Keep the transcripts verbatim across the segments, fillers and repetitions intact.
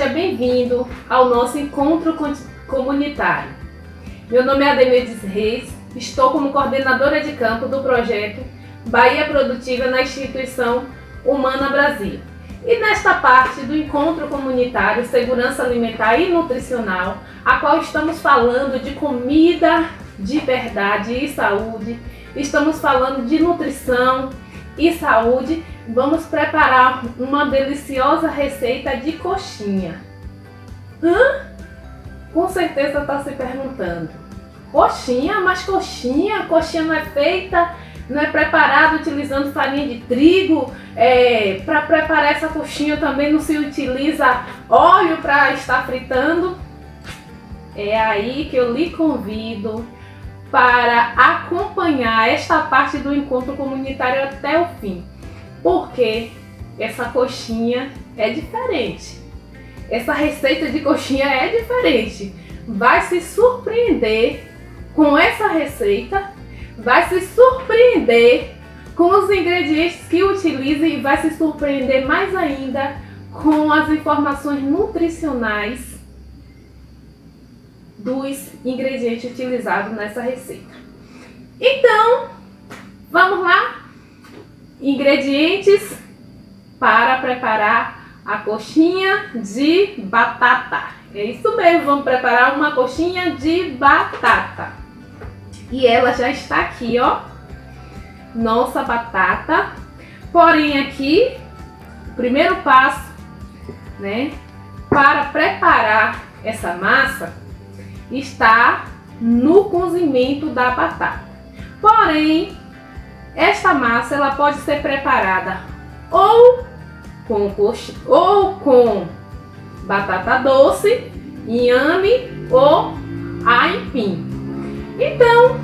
seja bem-vindo ao nosso encontro comunitário. Meu nome é Ademir Reis, estou como coordenadora de campo do projeto Bahia Produtiva na instituição Humana Brasil. E nesta parte do encontro comunitário Segurança Alimentar e Nutricional, a qual estamos falando de comida de verdade e saúde, estamos falando de nutrição e saúde, vamos preparar uma deliciosa receita de coxinha. Hã? Com certeza está se perguntando. Coxinha? Mas coxinha? Coxinha não é feita, não é preparada utilizando farinha de trigo? É, para preparar essa coxinha também não se utiliza óleo para estar fritando? É aí que eu lhe convido para acompanhar esta parte do encontro comunitário até o fim, porque essa coxinha é diferente, essa receita de coxinha é diferente. Vai se surpreender com essa receita, vai se surpreender com os ingredientes que utiliza e vai se surpreender mais ainda com as informações nutricionais dos ingredientes utilizados nessa receita. Então, vamos lá? Ingredientes para preparar a coxinha de batata. É isso mesmo, vamos preparar uma coxinha de batata. E ela já está aqui, ó. Nossa batata. Porém aqui, o primeiro passo, né, para preparar essa massa está no cozimento da batata. Porém, esta massa ela pode ser preparada ou com coxinha, ou com batata doce, inhame ou aipim. Então,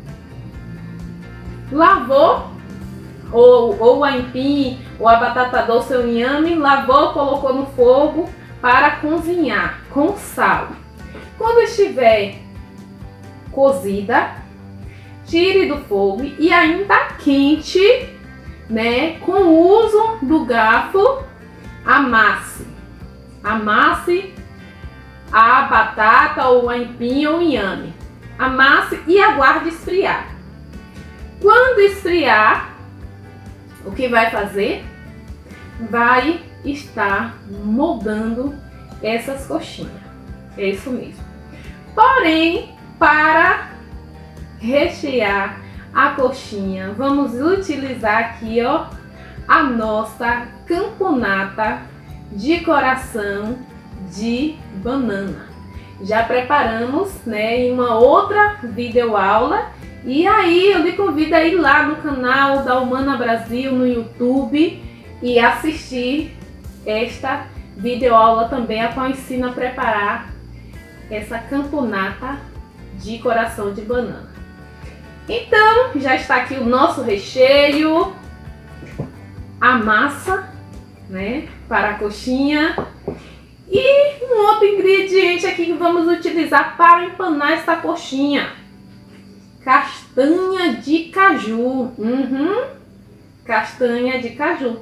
lavou ou, ou o aipim, ou a batata doce ou inhame, lavou, colocou no fogo para cozinhar com sal. Quando estiver cozida, tire do fogo e ainda quente, né, com o uso do garfo, amasse. Amasse a batata ou o aipim ou inhame. Amasse e aguarde esfriar. Quando esfriar, o que vai fazer? Vai estar moldando essas coxinhas. É isso mesmo. Porém, para rechear a coxinha, vamos utilizar aqui, ó, a nossa camponata de coração de banana. Já preparamos, né, em uma outra videoaula. E aí eu lhe convido a ir lá no canal da Humana Brasil no YouTube e assistir esta videoaula também, a qual ensina a preparar essa camponata de coração de banana. Então, já está aqui o nosso recheio, a massa, né, para a coxinha. E um outro ingrediente aqui que vamos utilizar para empanar essa coxinha: castanha de caju. Uhum, castanha de caju.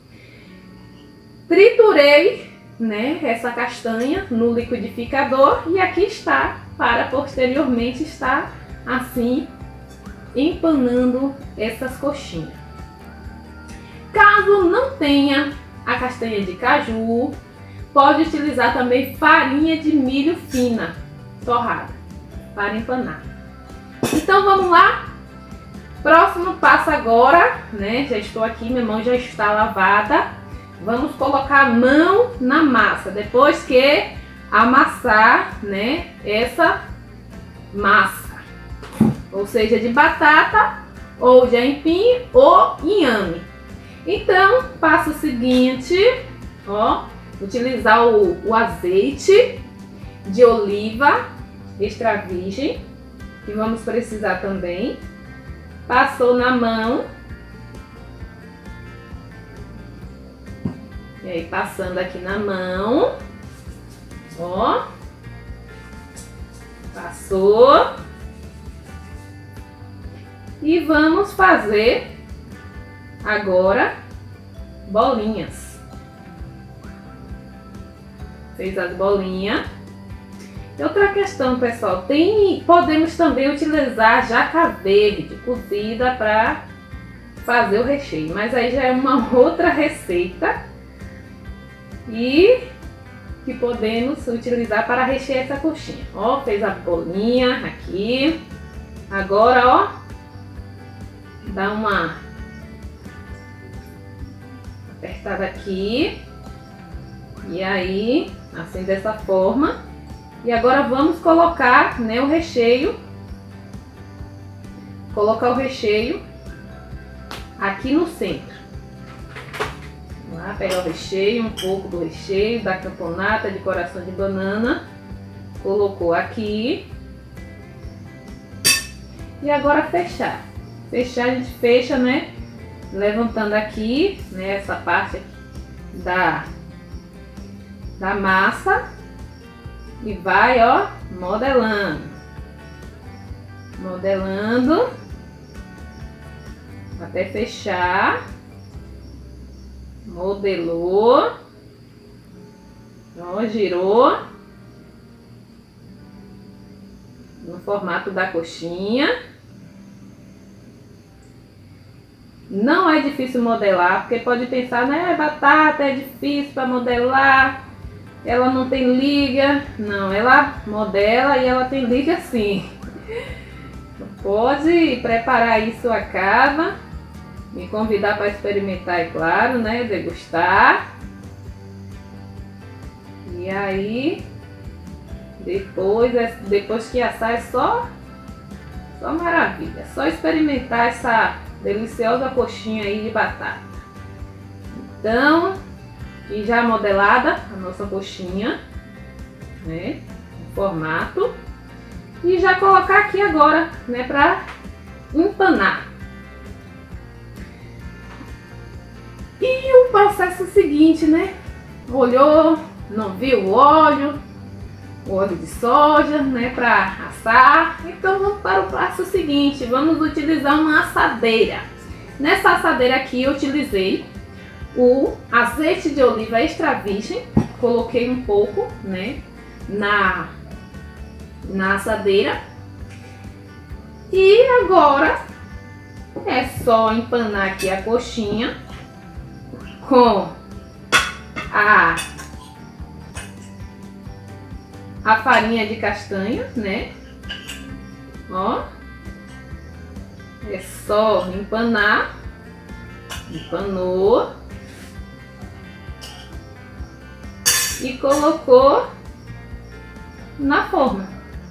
Triturei, né, essa castanha no liquidificador e aqui está, para posteriormente estar assim empanando essas coxinhas. Caso não tenha a castanha de caju, pode utilizar também farinha de milho fina torrada para empanar. Então vamos lá. Próximo passo agora, né? Já estou aqui, minha mão já está lavada. Vamos colocar a mão na massa depois que amassar, né, essa massa, ou seja, de batata ou de aipim ou inhame. Então, passo seguinte, ó, utilizar o, o azeite de oliva extra virgem, que vamos precisar também. Passou na mão. E aí, passando aqui na mão, ó, passou. E vamos fazer agora bolinhas. fez as bolinhas. Outra questão, pessoal, tem, podemos também utilizar jaca verde cozida para fazer o recheio, mas aí já é uma outra receita e que podemos utilizar para rechear essa coxinha. Ó, fez a bolinha aqui. Agora, ó, dá uma apertada aqui e aí, assim dessa forma. E agora vamos colocar, né, o recheio. Colocar o recheio aqui no centro. Vamos lá, pegar o recheio, um pouco do recheio da camponata de coração de banana. Colocou aqui. E agora fechar. Fechar, a gente fecha, né? Levantando aqui, né? Essa parte aqui da, da massa. E vai, ó, modelando. Modelando. Até fechar. Modelou. Ó, girou. No formato da coxinha. Não é difícil modelar, porque pode pensar, né, batata é difícil para modelar, ela não tem liga. Não, ela modela e ela tem liga sim. Pode preparar isso a casa, me convidar para experimentar, é claro, né, degustar. E aí, depois, depois que assar é só, só maravilha, só experimentar essa deliciosa coxinha aí de batata. Então, e já modelada a nossa coxinha, né, no formato, e já colocar aqui agora, né, para empanar. E o processo seguinte, né, olhou, não viu o óleo, o óleo de soja, né, para assar. Então vamos para o passo seguinte, vamos utilizar uma assadeira. Nessa assadeira aqui eu utilizei o azeite de oliva extra virgem, coloquei um pouco, né, na, na assadeira. E agora é só empanar aqui a coxinha com a a farinha de castanha, né? Ó, é só empanar. Empanou e colocou na forma,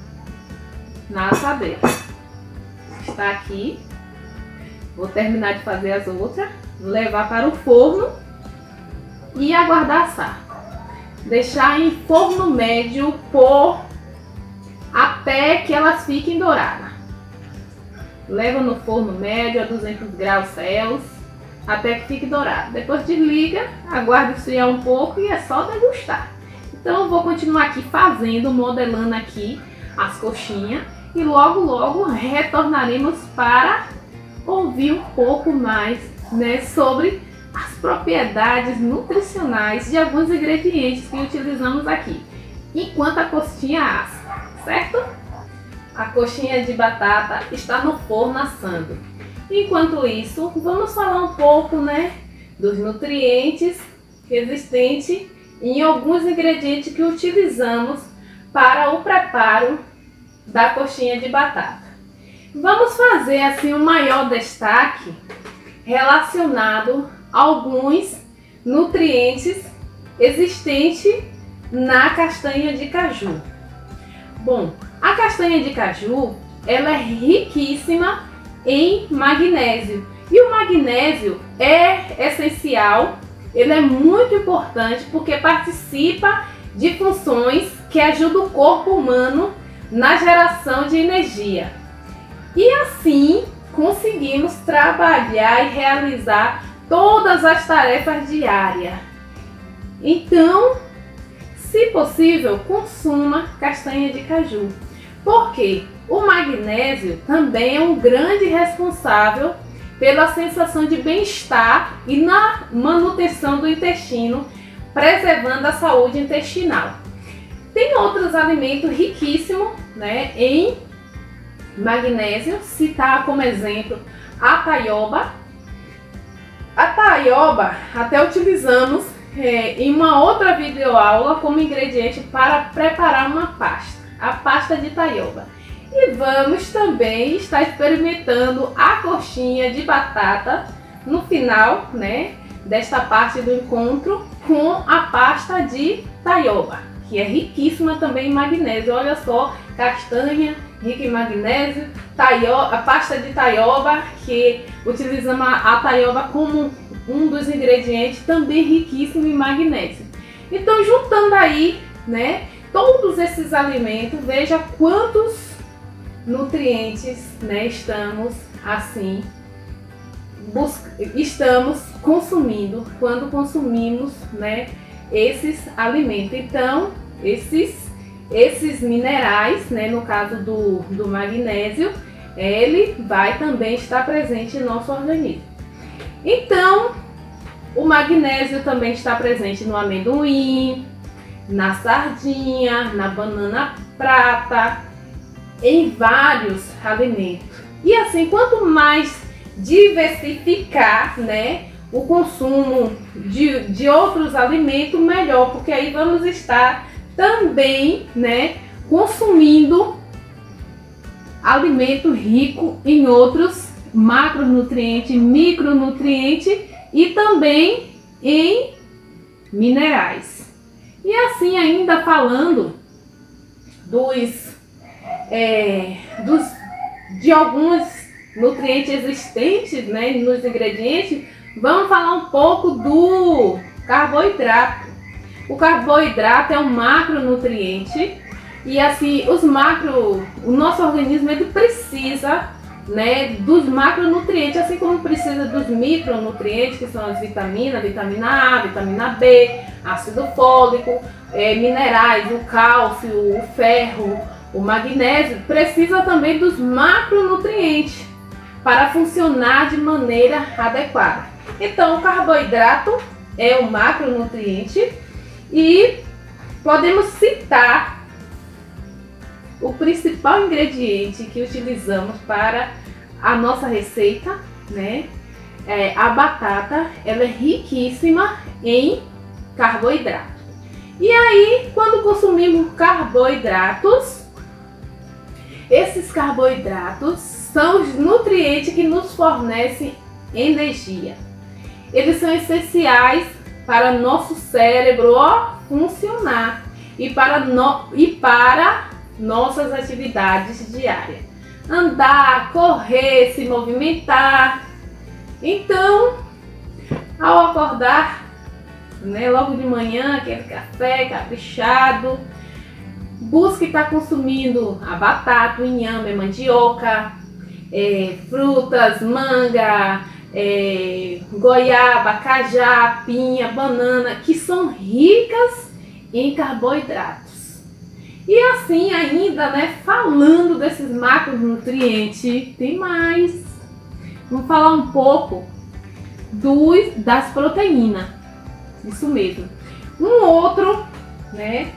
na assadeira. Está aqui. Vou terminar de fazer as outras, levar para o forno e aguardar assar. Deixar em forno médio por até que elas fiquem douradas. Leva no forno médio a duzentos graus Celsius até que fique dourado. Depois desliga, aguarda esfriar um pouco e é só degustar. Então eu vou continuar aqui fazendo, modelando aqui as coxinhas e logo logo retornaremos para ouvir um pouco mais, né, sobre as propriedades nutricionais de alguns ingredientes que utilizamos aqui, enquanto a coxinha assa, certo? A coxinha de batata está no forno assando. Enquanto isso, vamos falar um pouco, né, dos nutrientes existentes em alguns ingredientes que utilizamos para o preparo da coxinha de batata. Vamos fazer assim um maior destaque relacionado alguns nutrientes existentes na castanha de caju. Bom, a castanha de caju, ela é riquíssima em magnésio. E o magnésio é essencial, ele é muito importante porque participa de funções que ajudam o corpo humano na geração de energia. E assim conseguimos trabalhar e realizar todas as tarefas diárias. Então, se possível, consuma castanha de caju. Porque o magnésio também é um grande responsável pela sensação de bem-estar e na manutenção do intestino, preservando a saúde intestinal. Tem outros alimentos riquíssimos, né, em magnésio. Citar como exemplo a taioba. A taioba até utilizamos é, em uma outra videoaula como ingrediente para preparar uma pasta, a pasta de taioba. E vamos também estar experimentando a coxinha de batata no final, né, desta parte do encontro, com a pasta de taioba, que é riquíssima também em magnésio. Olha só, castanha rica em magnésio, taioba, a pasta de taioba, que utilizamos a, a taioba como um dos ingredientes, também riquíssimo em magnésio. Então, juntando aí, né, todos esses alimentos, veja quantos nutrientes, né, estamos assim estamos consumindo quando consumimos, né, esses alimentos. Então, esses esses minerais, né, no caso do, do magnésio, ele vai também estar presente em nosso organismo. Então, o magnésio também está presente no amendoim, na sardinha, na banana prata, em vários alimentos. E assim, quanto mais diversificar, né, o consumo de, de outros alimentos, melhor, porque aí vamos estar também, né, consumindo alimento rico em outros macronutrientes, micronutrientes e também em minerais. E assim, ainda falando dos, é, dos de alguns nutrientes existentes, né, nos ingredientes, vamos falar um pouco do carboidrato. O carboidrato é um macronutriente e assim, os macro, o nosso organismo ele precisa, né, dos macronutrientes, assim como precisa dos micronutrientes, que são as vitaminas, vitamina A, vitamina B, ácido fólico, é, minerais, o cálcio, o ferro, o magnésio. Precisa também dos macronutrientes para funcionar de maneira adequada. Então, o carboidrato é um macronutriente e podemos citar o principal ingrediente que utilizamos para a nossa receita, né? É, a batata, ela é riquíssima em carboidrato. E aí, quando consumimos carboidratos, esses carboidratos são os nutrientes que nos fornecem energia. Eles são essenciais para nosso cérebro ó, funcionar e para, no, e para nossas atividades diárias. Andar, correr, se movimentar. Então, ao acordar, né, logo de manhã, aquele café caprichado, busque estar consumindo a batata, o inhame, a mandioca, é, frutas, manga, é, goiaba, cajá, pinha, banana, que são ricas em carboidratos. E assim ainda, né, falando desses macronutrientes, tem mais. Vamos falar um pouco dos, das proteínas. Isso mesmo. Um outro, né,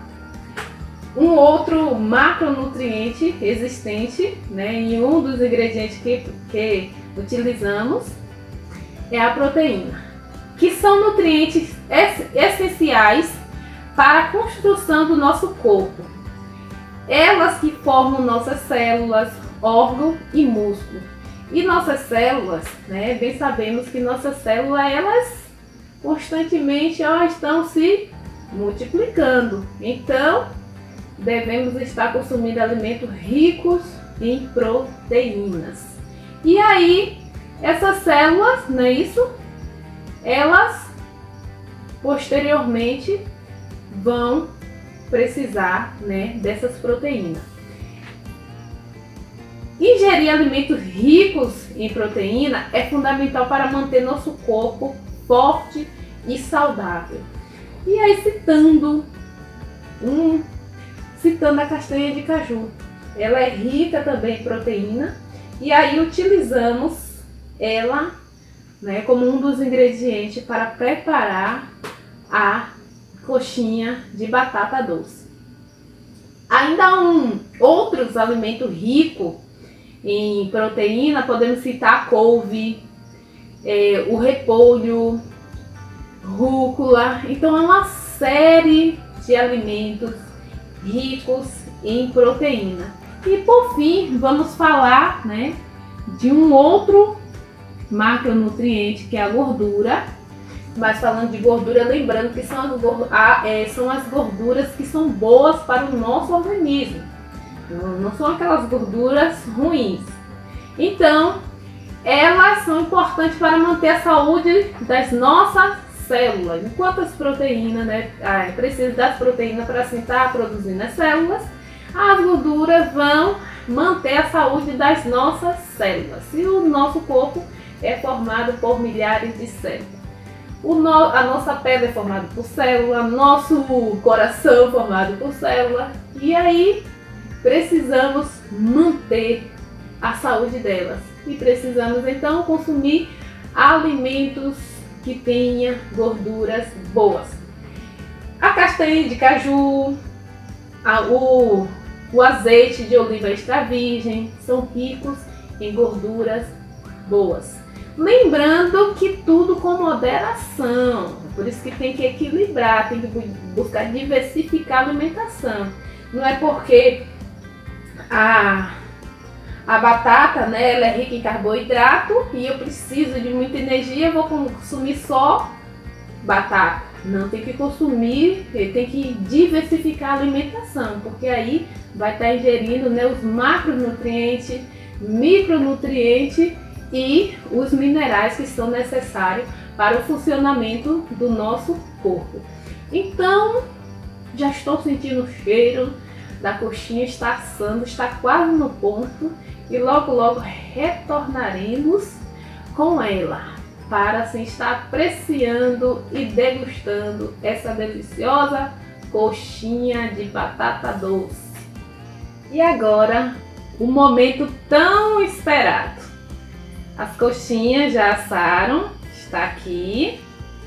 um outro macronutriente existente, né, em um dos ingredientes que, que utilizamos é a proteína, que são nutrientes essenciais para a construção do nosso corpo. Elas que formam nossas células, órgãos e músculos. E nossas células, né, bem sabemos que nossas células, elas constantemente ó, estão se multiplicando. Então, devemos estar consumindo alimentos ricos em proteínas. E aí, essas células, não é isso? Elas, posteriormente, vão precisar, né, dessas proteínas. Ingerir alimentos ricos em proteína é fundamental para manter nosso corpo forte e saudável. E aí, citando, um, citando a castanha de caju, ela é rica também em proteína, e aí utilizamos ela, né, como um dos ingredientes para preparar a coxinha de batata doce. Ainda há um, outros alimentos ricos em proteína, podemos citar a couve, é, o repolho, rúcula. Então é uma série de alimentos ricos em proteína. E por fim, vamos falar, né, de um outro macronutriente, que é a gordura. Mas falando de gordura, lembrando que são as, gorduras, é, são as gorduras que são boas para o nosso organismo, não, não são aquelas gorduras ruins. Então, elas são importantes para manter a saúde das nossas células. Enquanto as proteínas, né, é, precisa das proteínas para assim estar produzindo as células, as gorduras vão manter a saúde das nossas células. E o nosso corpo é formado por milhares de células. O no, a nossa pele é formada por célula, nosso coração é formado por célula, e aí precisamos manter a saúde delas. E precisamos então consumir alimentos que tenham gorduras boas. A castanha de caju, a, o, o azeite de oliva extra virgem são ricos em gorduras boas. Lembrando que tudo com moderação, por isso que tem que equilibrar, tem que buscar diversificar a alimentação. Não é porque a, a batata, né, ela é rica em carboidrato e eu preciso de muita energia, vou consumir só batata. Não, tem que consumir, tem que diversificar a alimentação, porque aí vai estar ingerindo, né, os macronutrientes, micronutrientes e os minerais que são necessários para o funcionamento do nosso corpo. Então, já estou sentindo o cheiro da coxinha, está assando, está quase no ponto e logo logo retornaremos com ela para assim estar apreciando e degustando essa deliciosa coxinha de batata doce. E agora, o momento tão esperado. As coxinhas já assaram, está aqui,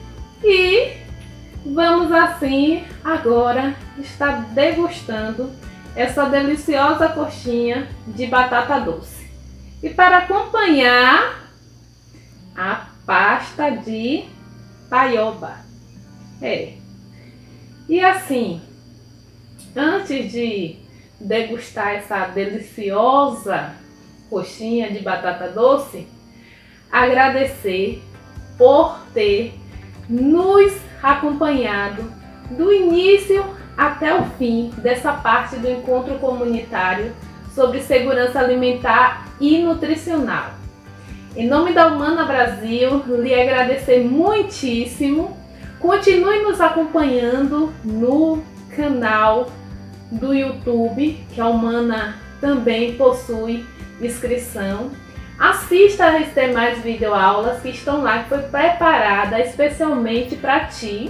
e vamos assim agora estar degustando essa deliciosa coxinha de batata doce. E para acompanhar, a pasta de taioba. É. E assim, antes de degustar essa deliciosa coxinha de batata doce, agradecer por ter nos acompanhado do início até o fim dessa parte do encontro comunitário sobre segurança alimentar e nutricional. Em nome da Humana Brasil, lhe agradecer muitíssimo. Continue nos acompanhando no canal do YouTube, que a Humana também possui inscrição. Assista as demais videoaulas que estão lá, que foi preparada especialmente para ti,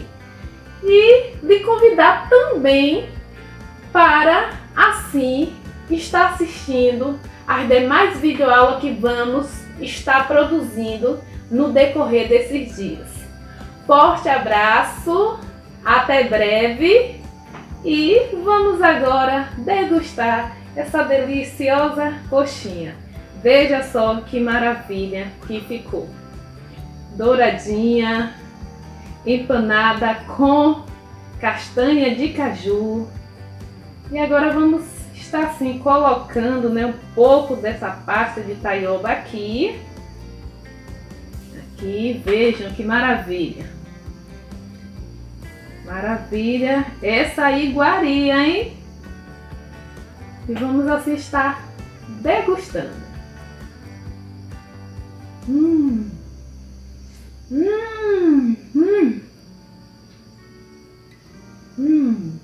e lhe convidar também para assim estar assistindo as demais videoaulas que vamos estar produzindo no decorrer desses dias. Forte abraço, até breve, e vamos agora degustar essa deliciosa coxinha. Veja só que maravilha que ficou. Douradinha, empanada com castanha de caju. E agora vamos estar assim colocando, né, um pouco dessa pasta de taioba aqui. Aqui, vejam que maravilha. Maravilha. Essa iguaria, hein? E vamos assim estar degustando. Hum, hum, hum, hum.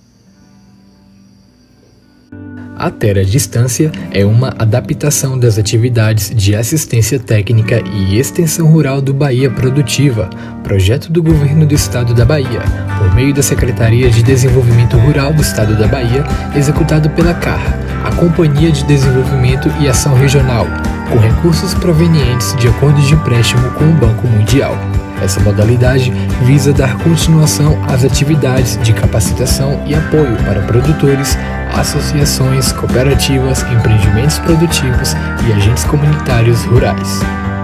A Terra Distância é uma adaptação das atividades de assistência técnica e extensão rural do Bahia Produtiva, projeto do Governo do Estado da Bahia, por meio da Secretaria de Desenvolvimento Rural do Estado da Bahia, executado pela C A R, a Companhia de Desenvolvimento e Ação Regional, com recursos provenientes de acordos de empréstimo com o Banco Mundial. Essa modalidade visa dar continuação às atividades de capacitação e apoio para produtores associações, cooperativas, empreendimentos produtivos e agentes comunitários rurais.